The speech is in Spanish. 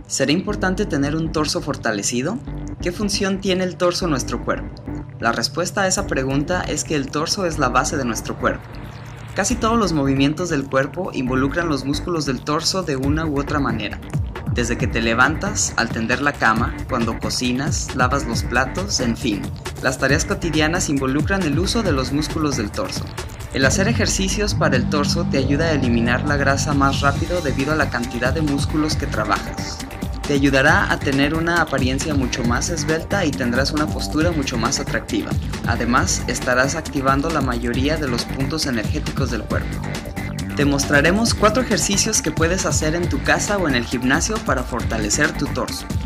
¿Será importante tener un torso fortalecido? ¿Qué función tiene el torso en nuestro cuerpo? La respuesta a esa pregunta es que el torso es la base de nuestro cuerpo. Casi todos los movimientos del cuerpo involucran los músculos del torso de una u otra manera. Desde que te levantas, al tender la cama, cuando cocinas, lavas los platos, en fin. Las tareas cotidianas involucran el uso de los músculos del torso. El hacer ejercicios para el torso te ayuda a eliminar la grasa más rápido debido a la cantidad de músculos que trabajas. Te ayudará a tener una apariencia mucho más esbelta y tendrás una postura mucho más atractiva. Además, estarás activando la mayoría de los puntos energéticos del cuerpo. Te mostraremos 4 ejercicios que puedes hacer en tu casa o en el gimnasio para fortalecer tu torso.